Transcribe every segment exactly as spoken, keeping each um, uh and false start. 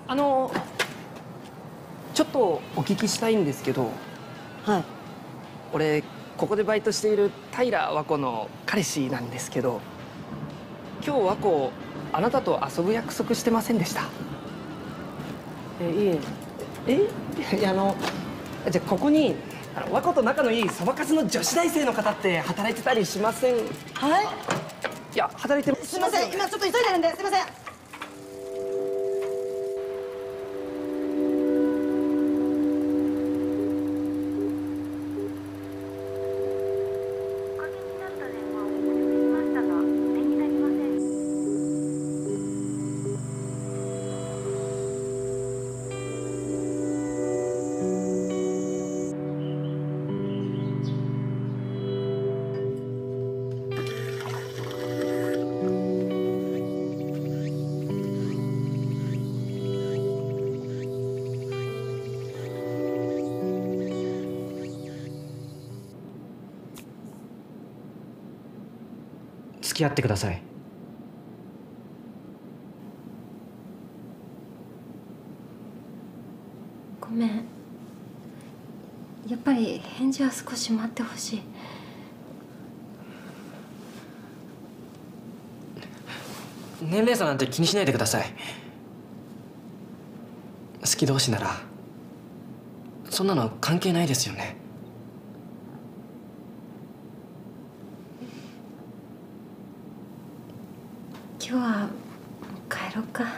あのちょっとお聞きしたいんですけど。 はい。 俺ここでバイトしている平和子の彼氏なんですけど、今日和子あなたと遊ぶ約束してませんでした？ え、いえ。 えいや、あのじゃあここにあの和子と仲のいいそばかすの女子大生の方って働いてたりしません？ はい。 いや、働いてます。 すいません、今ちょっと急いでるんで、すいません。 付き合ってください。 ごめん。やっぱり返事は少し待ってほしい。 年齢差なんて気にしないでください。好き同士ならそんなの関係ないですよね。 今日はもう帰ろうか。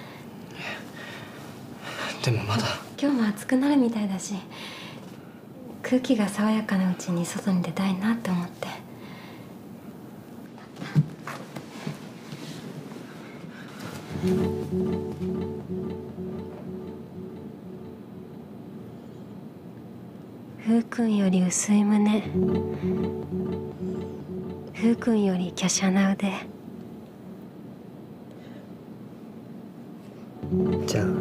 でもまだ。 今日も暑くなるみたいだし、空気が爽やかなうちに外に出たいなって思って。ふうくんより薄い胸、ふうくんより華奢な腕。 じゃあ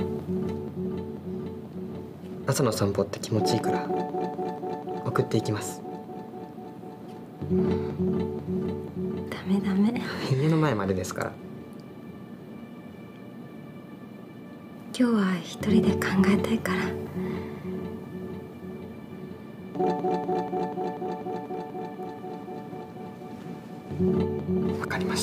朝の散歩って気持ちいいから送っていきます。 ダメダメ。 家の前までですから。 今日は一人で考えたいから。 わかりました。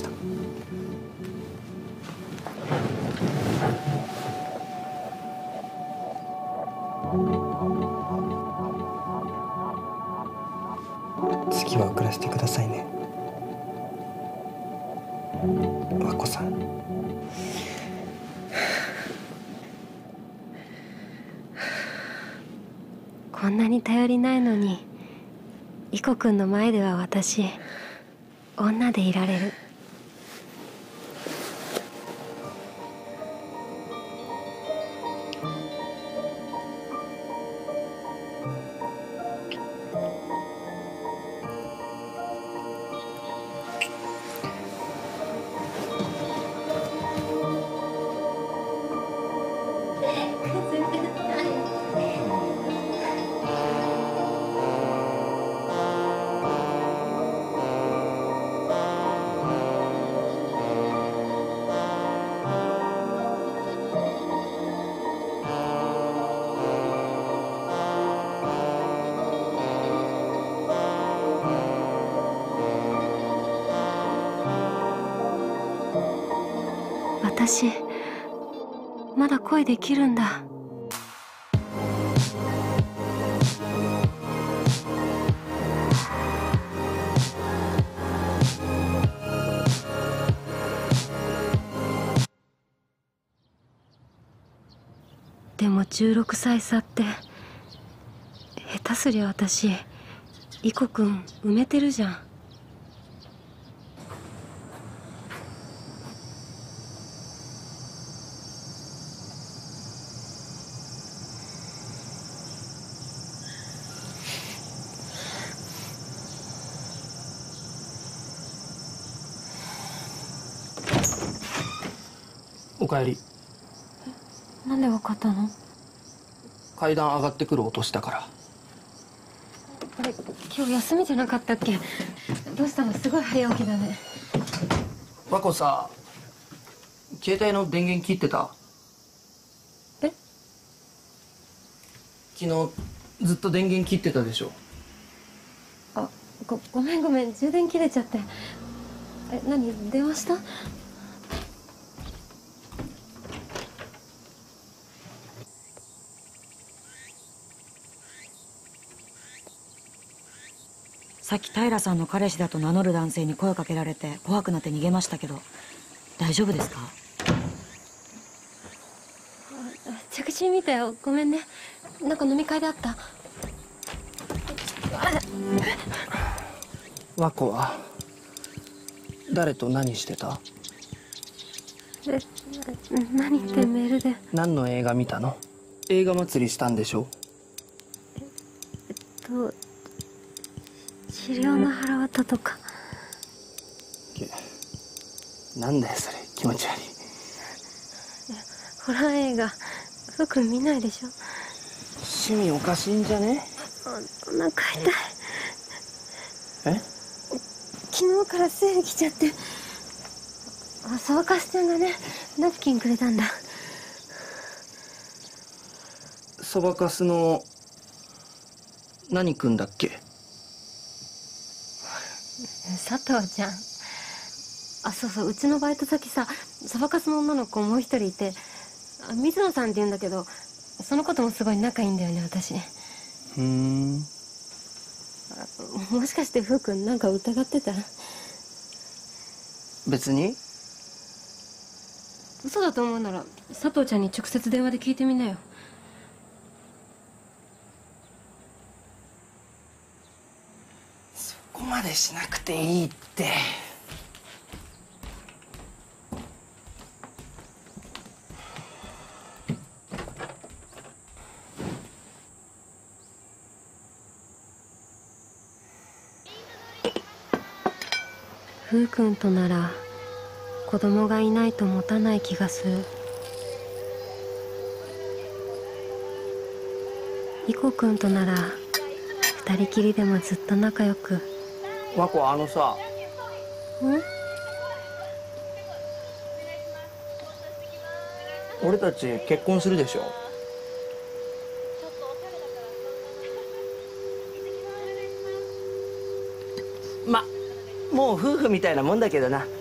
次は送らせてくださいね、和子さん。 こんなに頼りないのに、イコくんの前では私女でいられる。私まだ恋できるんだ。でもじゅうろくさい差って下手すりゃ私イコくん埋めてるじゃん。 おかえり。 なんでわかったの？ 階段上がってくる音したから。 あれ、今日休みじゃなかったっけ？どうしたの？すごい早起きだね。 和子さ、携帯の電源切ってた？ 昨日ずっと電源切ってたでしょ。 あ、ごごめんごめん、充電切れちゃって。え、何、電話した？ さっき平さんの彼氏だと名乗る男性に声かけられて怖くなって逃げましたけど、大丈夫ですか？ 着信見たよ、ごめんね。なんか飲み会であった。 和子は誰と何してた？ え、何ってメールで。 何の映画見たの？映画祭りしたんでしょ？ えっと治療の腹渡とか。 なんだよそれ、気持ち悪い。 ホラー映画ふくん見ないでしょ。 趣味おかしいんじゃね？ お腹痛い。 え？ 昨日から生理来ちゃって。あ、そばかすちゃんがねナプキンくれたんだ。 そばかすの何くんだっけ？ 佐藤ちゃん。あ、そうそう、うちのバイト先さ、そばかすの女の子もう一人いて、あ、水野さんって言うんだけど、その子ともすごい仲いいんだよね、私。 ふーん。 あ、もしかしてふうくんなんか疑ってた？ 別に。 嘘だと思うなら佐藤ちゃんに直接電話で聞いてみなよ。 そこまでしなくていいって。 ふうくんとなら子供がいないと持たない気がする。イコくんとなら二人きりでもずっと仲良く。 和子、あのさ。 ん？ 俺たち結婚するでしょ？ま、もう夫婦みたいなもんだけどな。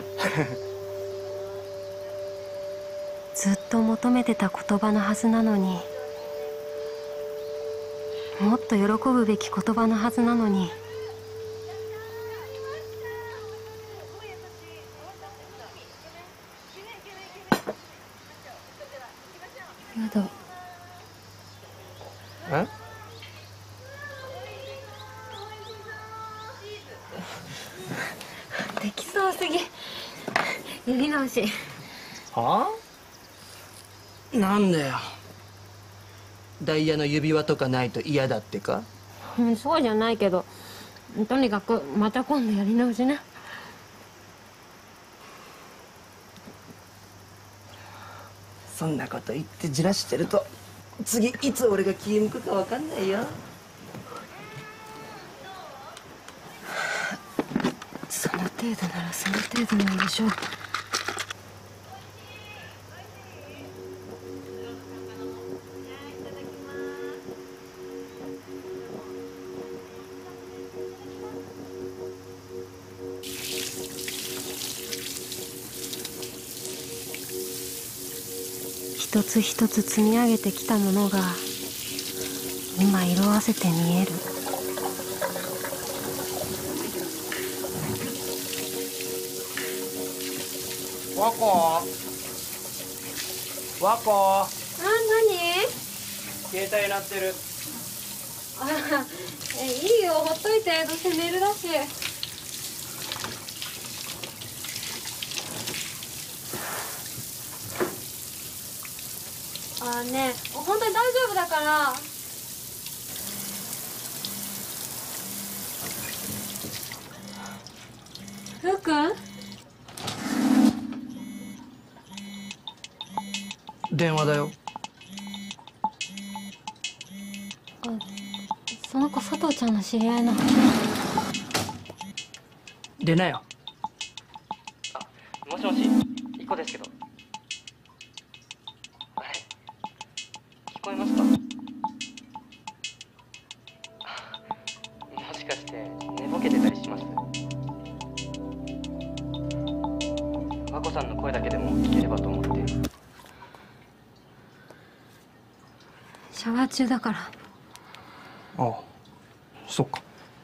ずっと求めてた言葉のはずなのに、もっと喜ぶべき言葉のはずなのに。やだ。 え？ できそうすぎ。やり直し。 はあ？なんだよ。ダイヤの指輪とかないと嫌だってか？ うん、そうじゃないけど、とにかくまた今度やり直しね。 そんなこと言ってじらしてると次いつ俺が気抜くか分かんないよ。 その程度ならその程度なんでしょう。一つ一つ積み上げてきたものが今色あせて見える。 和子、和子。 あ、何？ 携帯鳴ってる。 あ、え、いいよ、ほっといて。どうせメールだし。あ、ねえ、本当に大丈夫だから。ふうくん？ 電話だよ。 あ、その子佐藤ちゃんの知り合いなの？ 出なよ。 もしもし、イコですけど。あれ、聞こえますか？ ければと思ってる。 シャワー中だから。 ああ、そっか。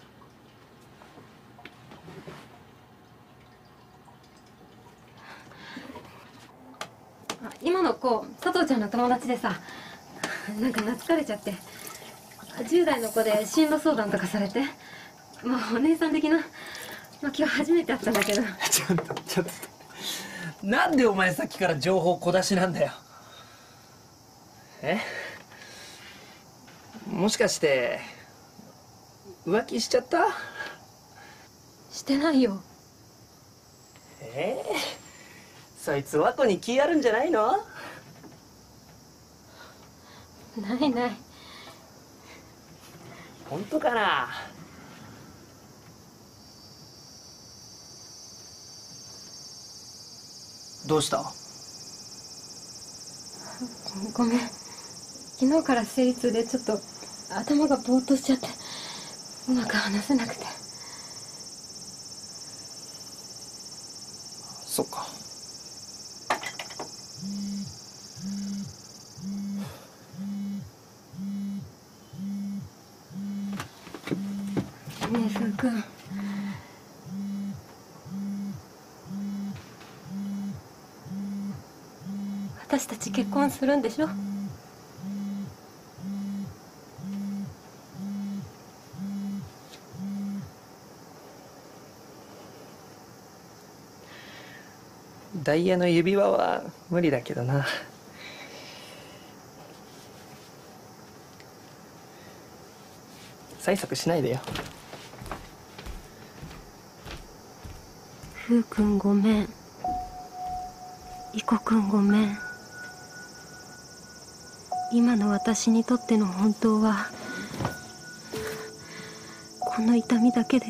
今の子、佐藤ちゃんの友達でさ、なんか懐かれちゃって、じゅう代の子で進路相談とかされて、まあお姉さん的な、まあ今日初めて会ったんだけど。 ちょっとちょっとなんでお前さっきから情報小出しなんだよ。え、もしかして浮気しちゃった？ してないよ。 えー、そいつ和子に気あるんじゃないの？ ないない。 本当かな？どうした？ ごめん。昨日から生理痛でちょっと頭がぼーっとしちゃって、うまく話せなくて。 そっか。 ねえ、ふうくん。私たち結婚するんでしょ？ ダイヤの指輪は無理だけどな。催促しないでよ。 ふうくんごめん。いこくんごめん。今の私にとっての本当はこの痛みだけです。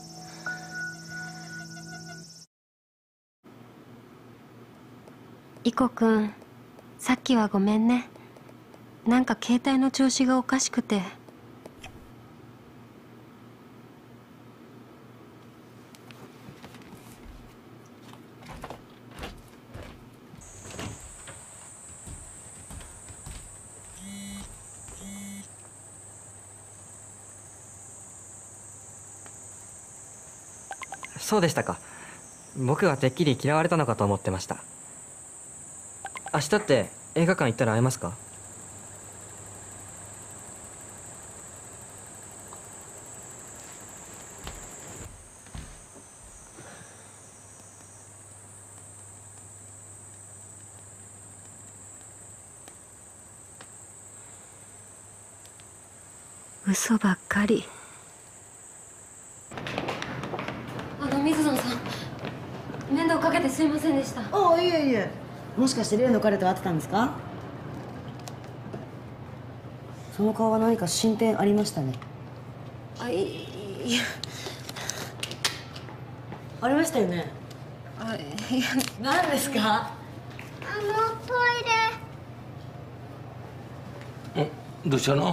いこくん、さっきはごめんね。なんか携帯の調子がおかしくて。 そうでしたか。僕がてっきり嫌われたのかと思ってました。明日って映画館行ったら会えますか？ 嘘ばっかり。あの水野さん、面倒かけてすいませんでした。 ああ、いえいえ。もしかして例の彼と会ってたんですか？その顔は何か進展ありましたね。 あ、いいや。 ありましたよね。 あ、いや。 何ですか？ あのトイレ。 え、どうしたの？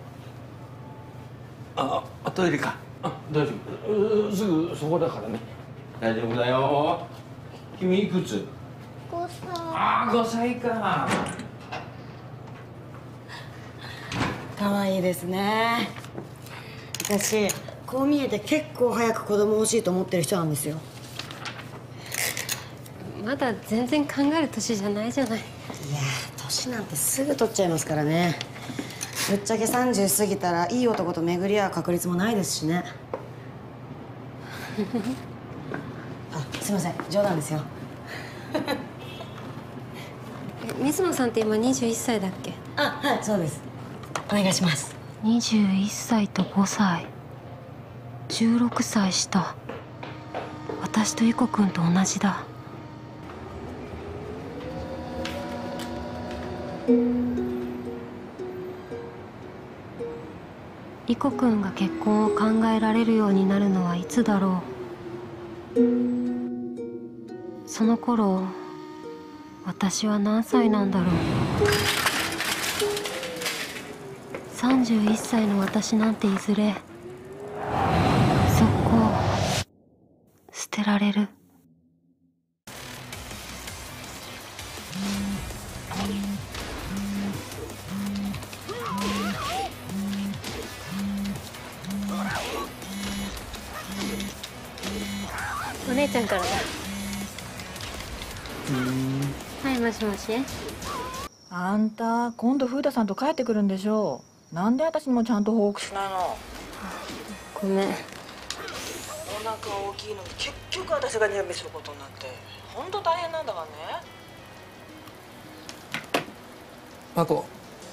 あ、トイレか。あ、大丈夫。すぐそこだからね。大丈夫だよ。君いくつ？ ごさい。 ああ、ごさいか。 可愛いですね。私こう見えて結構早く子供欲しいと思ってる人なんですよ。 まだ全然考える年じゃないじゃない。 いやー、年なんてすぐ取っちゃいますからね。ぶっちゃけさんじゅう過ぎたらいい男と巡り合う確率もないですしね。あ、すいません、冗談ですよ。 水野さんって今にじゅういっさいだっけ？ あ、はい、そうです。お願いします。 にじゅういっさいとごさい、じゅうろくさい下。私とイコくんと同じだ。イコくんが結婚を考えられるようになるのはいつだろう。その頃私は何歳なんだろう。さんじゅういっさいの私なんていずれ速攻捨てられる。 姉ちゃんからだ。はい、もしもし。 あんた今度風太さんと帰ってくるんでしょう。なんで私にもちゃんと報告しないの。 ごめん。 お腹大きいのに結局私が準備することになって本当大変なんだからね。 和子。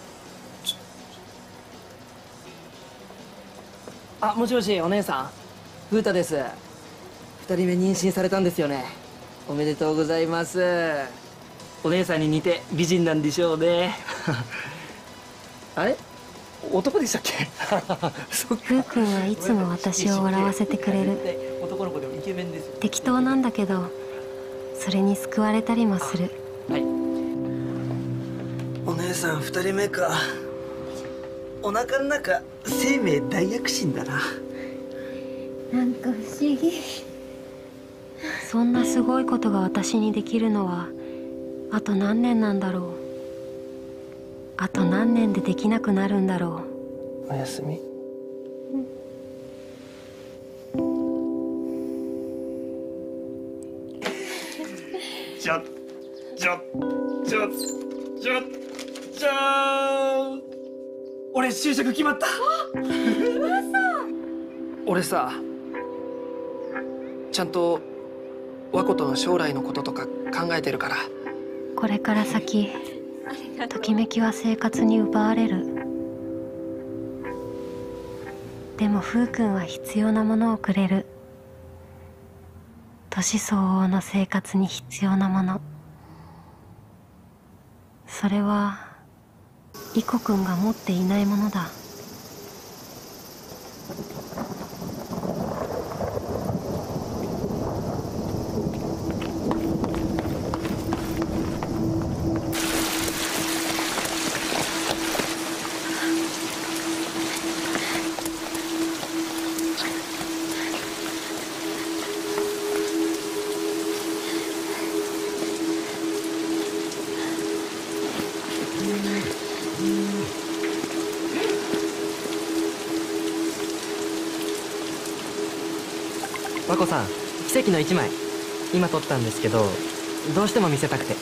あ、もしもし、お姉さん。風太です。二人目妊娠されたんですよね。おめでとうございます。お姉さんに似て美人なんでしょうね。あれ、男でしたっけ？そっか。 ふうくんはいつも私を笑わせてくれる。 男の子でもイケメンですよ。 適当なんだけど、それに救われたりもする。 はい。 お姉さん二人目か。お腹の中生命大躍進だな。 なんか不思議。そんなすごいことが私にできるのはあと何年なんだろう。あと何年でできなくなるんだろおやすみ。 ちょちょちょちょちょ俺就職決まった。 俺さ、ちゃんと和子との将来のこととか考えてるから。 う。これから先ときめきは生活に奪われる。でもふうくんは必要なものをくれる。年相応の生活に必要なもの。それはイコくんが持っていないものだ。 和子さん、奇跡の一枚今撮ったんですけど、どうしても見せたくて。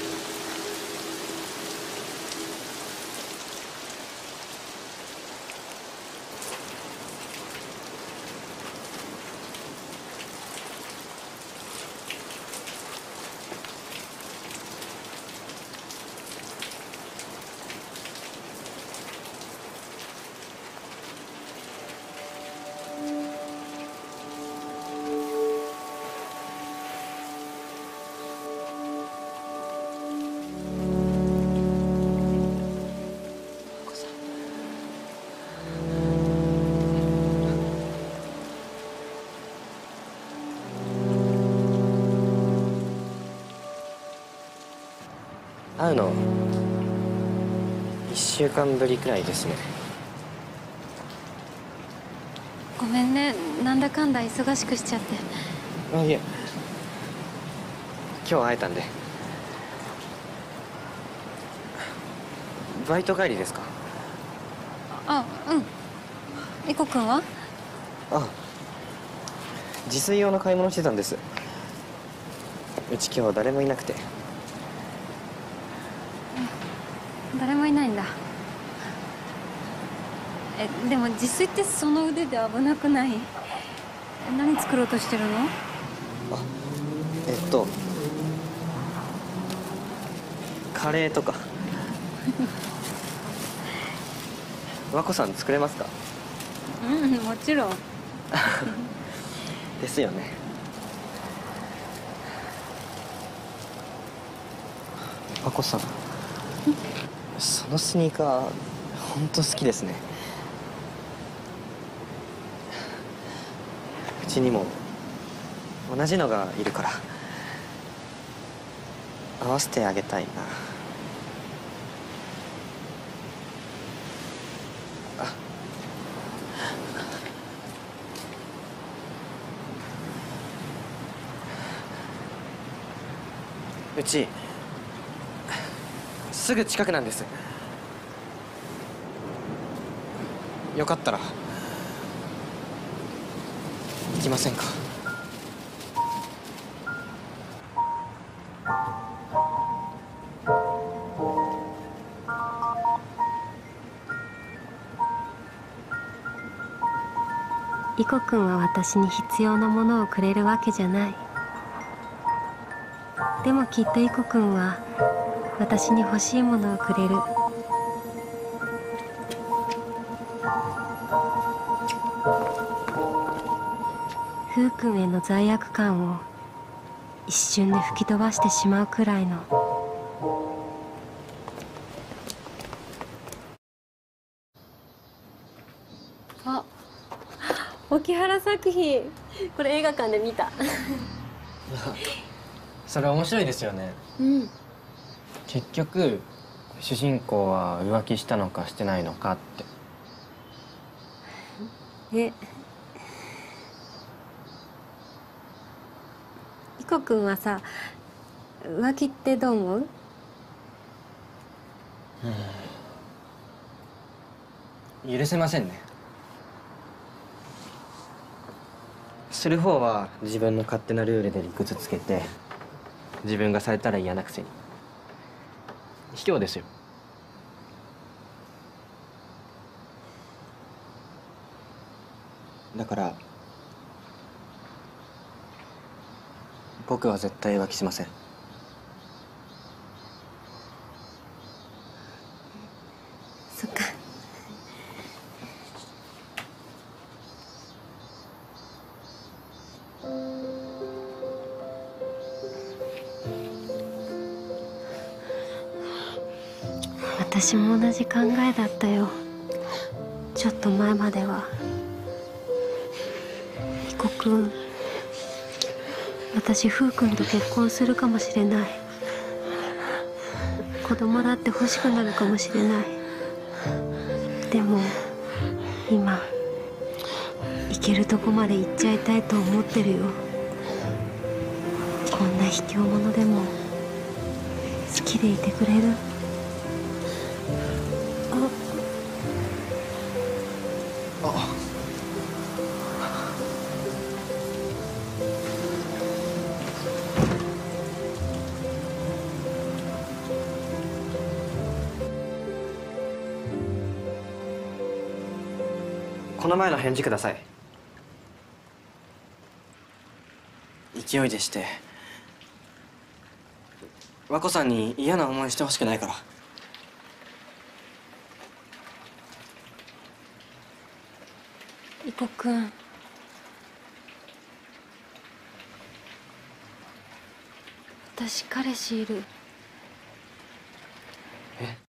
会うのいっしゅうかんぶりくらいですね。 ごめんね、なんだかんだ忙しくしちゃって。 あ、いえ、今日会えたんで。バイト帰りですか？ あ、うん。イコくんは？ あ、自炊用の買い物してたんです。うち今日誰もいなくて。 誰もいないんだ。え、でも自炊ってその腕で危なくない？何作ろうとしてるの？ あ、えっとカレーとか。和子さん作れますか？ うん、もちろん。 ですよね。和子さん、そのスニーカー本当好きですね。うちにも同じのがいるから合わせてあげたいな。あ、うちすぐ近くなんです。よかったら行きませんか？ コくんは私に必要なものをくれるわけじゃない。でもきっとイコくんは私に欲しいものをくれる。ふうくんへの罪悪感を一瞬で吹き飛ばしてしまうくらいの。 あ、沖原作品、これ映画館で見た。 それ面白いですよね。 うん。 結局主人公は浮気したのかしてないのかって。 え、イコくんはさ、浮気ってどう思う？ 許せませんね。する方は自分の勝手なルールで理屈つけて、自分がされたら嫌なくせに卑怯ですよ。だから僕は絶対浮気しません。 そっか。私も同じ考えだったよ。ちょっと前までは。イコくん、私フーくんと結婚するかもしれない。子供だって欲しくなるかもしれない。でも今行けるとこまで行っちゃいたいと思ってるよ。こんな卑怯者でも好きでいてくれる？ この前の返事ください。勢いでして和子さんに嫌な思いしてほしくないから。 イコくん、私彼氏いる。 え？